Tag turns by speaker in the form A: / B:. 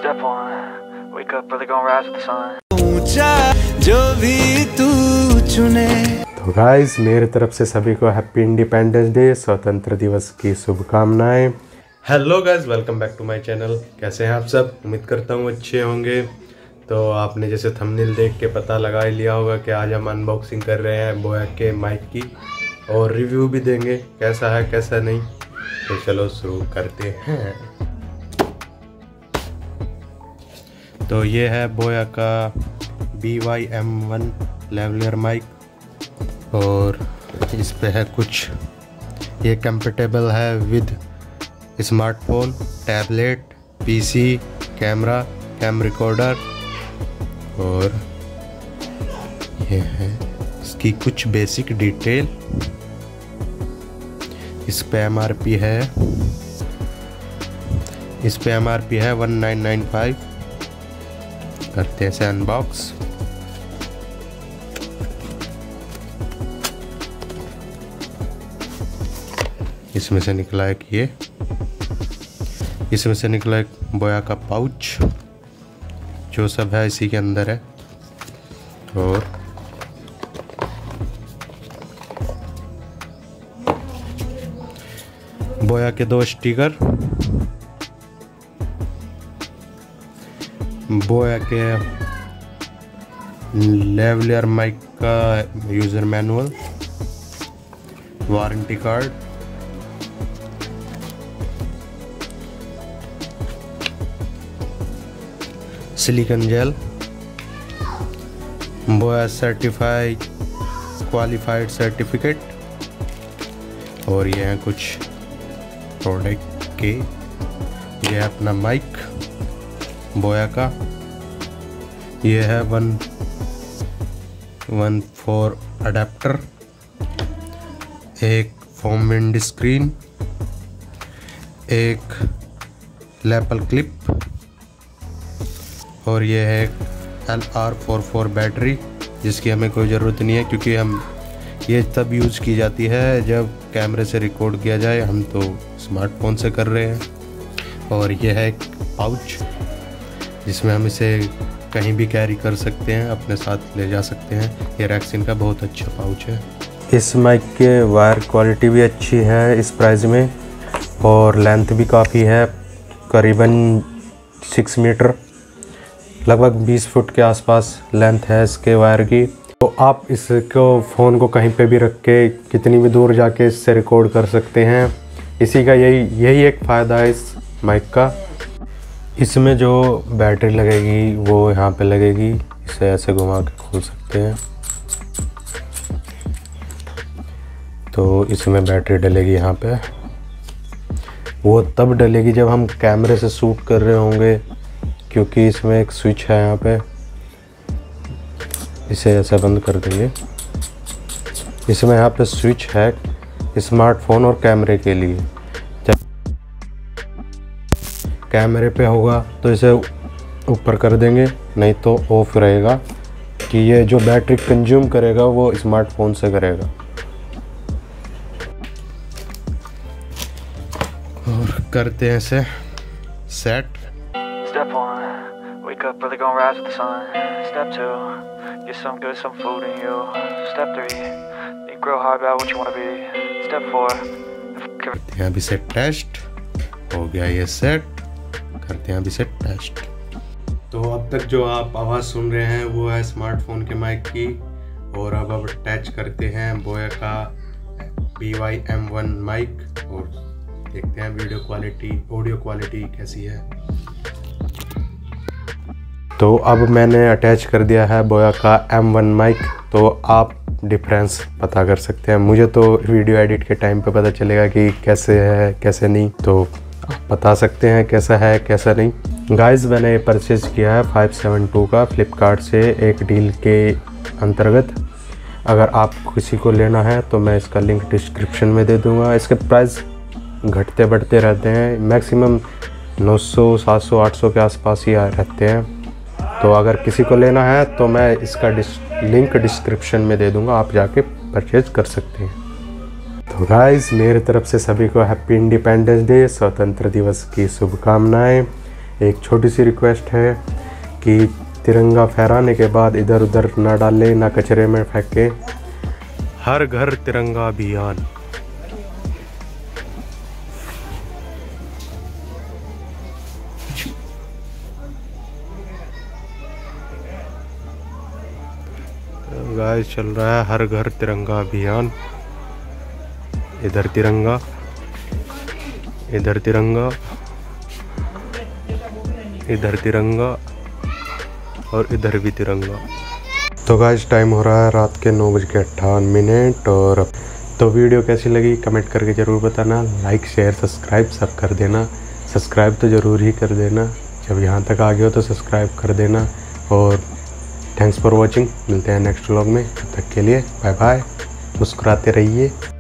A: Step one, wake up early, gonna rise with the sun.
B: जो भी तू चुने।
C: तो गाइस मेरी तरफ से सभी को हैप्पी इंडिपेंडेंस डे, स्वतंत्र दिवस की शुभकामनाएं। Hello guys, welcome back to my channel. कैसे हैं आप सब? उम्मीद करता हूँ अच्छे होंगे। तो आपने जैसे थंबनेल देख के पता लगा ही लिया होगा कि आज हम अनबॉक्सिंग कर रहे हैं बोया के माइक की और रिव्यू भी देंगे कैसा है कैसा नहीं। तो चलो शुरू करते हैं। तो ये है बोया का BY-M1 लेवलर माइक और इस पे है कुछ, ये कंपेटेबल है with smartphone, tablet, PC, camera, cam recorder और ये है इसकी कुछ बेसिक डिटेल। इस पे MRP है 1995। करते हैं इसे अनबॉक्स। इसमें से निकला एक बोया का पाउच, जो सब है इसी के अंदर है। और बोया के 2 स्टिकर, बोया के लेवलर माइक का user manual, warranty card, silicon gel, Boya certified qualified certificate और ये हैं कुछ प्रोडक्ट के। ये है अपना माइक बोया का। ये है 114 अडेप्टर, एक फोम विंड स्क्रीन, एक लैपल क्लिप और ये है LR44 बैटरी, जिसकी हमें कोई ज़रूरत नहीं है क्योंकि हम ये तब यूज़ की जाती है जब कैमरे से रिकॉर्ड किया जाए। हम तो स्मार्टफोन से कर रहे हैं। और ये है एक पाउच जिसमें हम इसे कहीं भी कैरी कर सकते हैं, अपने साथ ले जा सकते हैं। ये रेक्सिन का बहुत अच्छा पाउच है। इस माइक के वायर क्वालिटी भी अच्छी है इस प्राइस में और लेंथ भी काफ़ी है, करीबन 6 मीटर, लगभग 20 फुट के आसपास लेंथ है इसके वायर की। तो आप इसको फ़ोन को कहीं पे भी रख के कितनी भी दूर जाके इससे रिकॉर्ड कर सकते हैं। इसी का यही एक फ़ायदा है इस माइक का। इसमें जो बैटरी लगेगी वो यहाँ पे लगेगी, इसे ऐसे घुमा के खोल सकते हैं। तो इसमें बैटरी डलेगी यहाँ पे, वो तब डलेगी जब हम कैमरे से शूट कर रहे होंगे, क्योंकि इसमें एक स्विच है यहाँ पे। इसे ऐसे बंद कर देंगे। इसमें यहाँ पे स्विच है स्मार्टफोन और कैमरे के लिए। जब कैमरे पे होगा तो इसे ऊपर कर देंगे, नहीं तो ऑफ रहेगा कि ये जो बैटरी कंज्यूम करेगा वो स्मार्टफोन से करेगा। और करते हैं इसे set.
A: Step one, wake up early, gonna rise with the sun. Step two, get some food in you. Step three, think real hard about what you wanna be. Step four,
C: करते हैं अभी से टेस्ट। हो गया ये set, करते हैं अभी से टेस्ट। तो अब तक जो आप आवाज़ सुन रहे हैं वो है स्मार्टफोन के माइक की। और अब अटैच करते हैं बोया का BY-M1 माइक और देखते हैं ऑडियो क्वालिटी कैसी है। तो अब मैंने अटैच कर दिया है बोया का M1 माइक। तो आप डिफरेंस पता कर सकते हैं। मुझे तो वीडियो एडिट के टाइम पे पता चलेगा कि कैसे है कैसे नहीं, तो आप बता सकते हैं कैसा है कैसा नहीं। गाइस मैंने परचेज़ किया है 572 का फ्लिपकार्ट से एक डील के अंतर्गत। अगर आप किसी को लेना है तो मैं इसका लिंक डिस्क्रिप्शन में दे दूँगा। इसके प्राइस घटते बढ़ते रहते हैं, मैक्सिमम 900, 700, 800 के आसपास ही रहते हैं। तो अगर किसी को लेना है तो मैं इसका लिंक डिस्क्रिप्शन में दे दूंगा, आप जाके परचेज कर सकते हैं। तो गाइस मेरी तरफ से सभी को हैप्पी इंडिपेंडेंस डे, स्वतंत्र दिवस की शुभकामनाएं। एक छोटी सी रिक्वेस्ट है कि तिरंगा फहराने के बाद इधर उधर ना डालें, ना कचरे में फेंकें। हर घर तिरंगा अभियान। गाइस चल रहा है हर घर तिरंगा अभियान। इधर तिरंगा, इधर तिरंगा, इधर तिरंगा और इधर भी तिरंगा। तो गाइस टाइम हो रहा है रात के 9:58 और तो वीडियो कैसी लगी कमेंट करके ज़रूर बताना। लाइक शेयर सब्सक्राइब सब कर देना। सब्सक्राइब तो ज़रूर ही कर देना, जब यहाँ तक आ गए हो तो सब्सक्राइब कर देना। और थैंक्स फॉर वॉचिंग। मिलते हैं नेक्स्ट व्लॉग में, तब तक के लिए बाय बाय। मुस्कुराते रहिए।